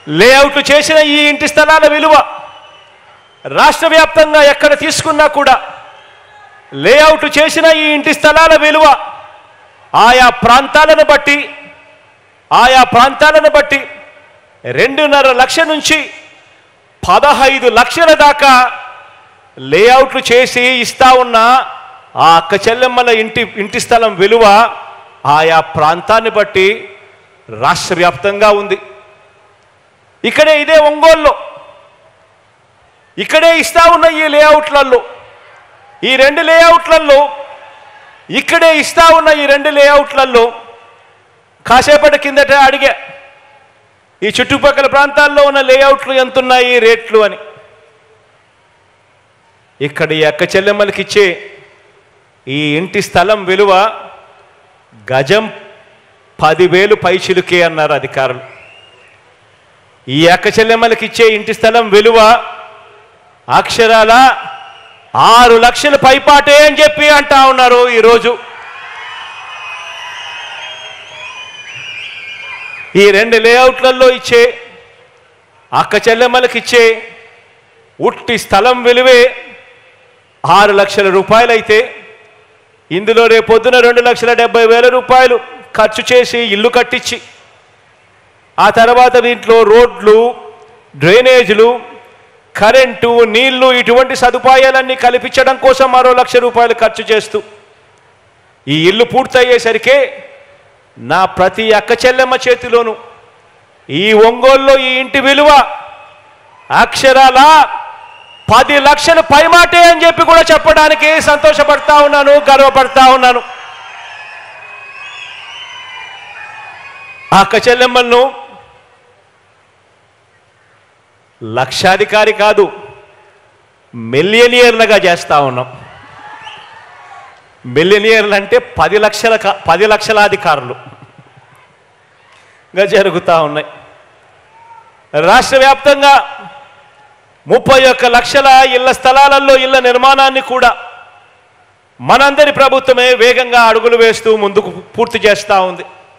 Layout చేసిన ఈ ఇంటి స్థలాల విలువ రాష్ట్ర వ్యాప్తంగా ఎక్కడ తీసుకున్నా కూడా లేఅవుట్ చేసిన ఈ ఇంటి స్థలాల విలువ ఆయా ప్రాంతాలను బట్టి 2.5 లక్షల నుంచి 15 లక్షల దాకా లేఅవుట్లు చేసి ఇస్తా ఉన్న ఆ అక్క చెల్లెమ్మల ఇంటి స్థలం విలువ ఆయా ప్రాంతాన్ని బట్టి రాష్ట్ర వ్యాప్తంగా ఉంది. ఇక్కడే ఇదే ఒంగోలులో ఇక్కడే ఇస్తా ఉన్న ఈ లేఅవుట్లలో ఈ 2 లేఅవుట్లలో ఇక్కడే ఇస్తా ఉన్న ఈ 2 లేఅవుట్లలో కాసేపటి కిందట అడిగా ఈ చుట్టుపక్కల ప్రాంతాల్లో ఉన్న లేఅవుట్లు ఎంతున్నాయి రేట్లు అని. ఇక్కడ ఈ అక్క చెల్లెమ్మలకి ఇచ్చే ఈ ఇంటి స్థలం విలువ గజం 10,000 పైచిలుకే అన్నారు అధికారులు. ఈ అక్క చెల్లెమ్మలకి ఇచ్చే ఇంటి స్థలం విలువ అక్షరాల 6 లక్షల పైపాటే అని చెప్పి అంటా ఉన్నారు. ఈరోజు ఈ 2 లేఅవుట్లలో ఇచ్చే అక్క చెల్లెమ్మలకి ఇచ్చే ఉట్టి స్థలం విలువే 6 లక్షల రూపాయలైతే ఇందులో రేపొద్దున 2,70,000 రూపాయలు ఖర్చు చేసి ఇల్లు కట్టించి ఆ తర్వాత దీంట్లో రోడ్లు, డ్రైనేజీలు, కరెంటు, నీళ్లు ఇటువంటి సదుపాయాలన్నీ కల్పించడం కోసం మరో 1 లక్ష రూపాయలు ఖర్చు చేస్తూ ఈ ఇల్లు పూర్తయ్యేసరికే నా ప్రతి అక్క చెల్లెమ్మ చేతిలోనూ ఈ ఒంగోలులో ఈ ఇంటి విలువ అక్షరాల 10 లక్షల పైమాటే అని చెప్పి కూడా చెప్పడానికి సంతోషపడతా ఉన్నాను, గర్వపడతా ఉన్నాను. అక్క చెల్లెమ్మలను లక్షాధికారి కాదు మిలియనియర్లుగా చేస్తా ఉన్నాం. మిలియనియర్లు అంటే 10 లక్షల అధికారులుగా జరుగుతూ ఉన్నాయి. రాష్ట్ర వ్యాప్తంగా 31 లక్షల ఇళ్ల స్థలాలలో ఇళ్ల నిర్మాణాన్ని కూడా మనందరి ప్రభుత్వమే వేగంగా అడుగులు వేస్తూ ముందుకు పూర్తి చేస్తూ ఉంది.